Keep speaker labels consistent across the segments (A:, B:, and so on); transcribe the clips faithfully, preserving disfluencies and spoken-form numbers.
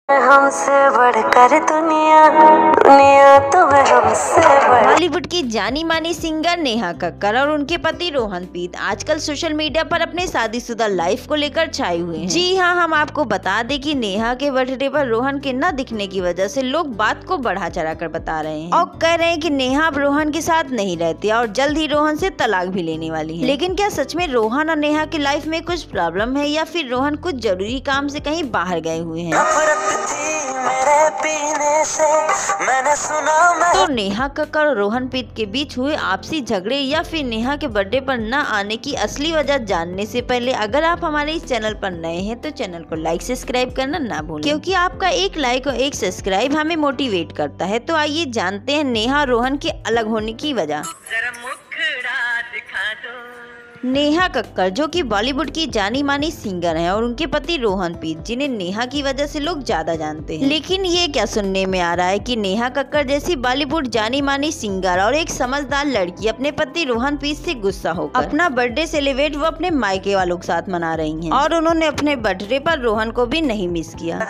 A: हमसे बढ़कर दुनिया दुनिया तुम्हें हमसे बढ़।
B: बॉलीवुड की जानी मानी सिंगर नेहा कक्कड़ और उनके पति रोहनप्रीत आजकल सोशल मीडिया पर अपने शादीशुदा लाइफ को लेकर छाए हुए हैं। जी हाँ, हम आपको बता दें कि नेहा के बर्थडे पर रोहन के न दिखने की वजह से लोग बात को बढ़ा चढ़ा कर बता रहे हैं और कह रहे हैं कि नेहा अब रोहन के साथ नहीं रहती और जल्द ही रोहन से तलाक भी लेने वाली है। लेकिन क्या सच में रोहन और नेहा की लाइफ में कुछ प्रॉब्लम है या फिर रोहन कुछ जरूरी काम से कहीं बाहर गए हुए हैं?
A: मेरे पीने से मैंने सुना मैं...
B: तो नेहा कक्कड़ और रोहनप्रीत के बीच हुए आपसी झगड़े या फिर नेहा के बर्थडे पर न आने की असली वजह जानने से पहले अगर आप हमारे इस चैनल पर नए हैं तो चैनल को लाइक सब्सक्राइब करना ना भूलें, क्योंकि आपका एक लाइक और एक सब्सक्राइब हमें मोटिवेट करता है। तो आइए जानते हैं नेहा और रोहन के अलग होने की वजह। नेहा कक्कड़ जो कि बॉलीवुड की जानी मानी सिंगर हैं और उनके पति रोहनप्रीत जिन्हें नेहा की वजह से लोग ज्यादा जानते हैं। लेकिन ये क्या सुनने में आ रहा है कि नेहा कक्कड़ जैसी बॉलीवुड जानी मानी सिंगर और एक समझदार लड़की अपने पति रोहनप्रीत से गुस्सा होकर अपना बर्थडे सेलिब्रेट वो अपने मायके वालों के साथ मना रही हैं और उन्होंने अपने बर्थडे पर रोहन को भी नहीं मिस किया।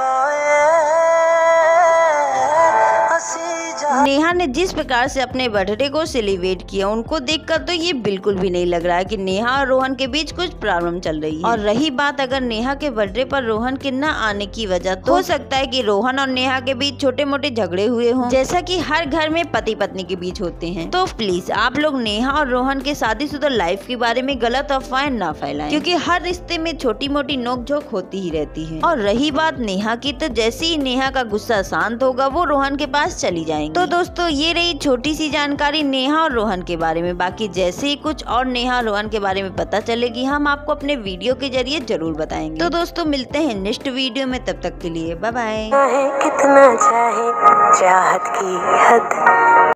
B: नेहा ने जिस प्रकार से अपने बर्थडे को सेलिब्रेट किया उनको देखकर तो ये बिल्कुल भी नहीं लग रहा है कि नेहा और रोहन के बीच कुछ प्रॉब्लम चल रही है। और रही बात अगर नेहा के बर्थडे पर रोहन के न आने की वजह, तो हो सकता है कि रोहन और नेहा के बीच छोटे मोटे झगड़े हुए हों, जैसा कि हर घर में पति पत्नी के बीच होते हैं। तो प्लीज आप लोग नेहा और रोहन के शादीशुदा लाइफ के बारे में गलत अफवाहें ना फैलाएं, क्योंकि हर रिश्ते में छोटी मोटी नोकझोंक होती ही रहती है। और रही बात नेहा की, तो जैसे ही नेहा का गुस्सा शांत होगा वो रोहन के पास चली जाएंगी। तो दोस्तों ये रही छोटी सी जानकारी नेहा और रोहन के बारे में। बाकी जैसे ही कुछ और नेहा और रोहन के बारे में पता चलेगी हम आपको अपने वीडियो के जरिए जरूर बताएंगे। तो दोस्तों मिलते हैं नेक्स्ट वीडियो में, तब तक के लिए बाय बाय।
A: कितना चाहे चाहत की हद।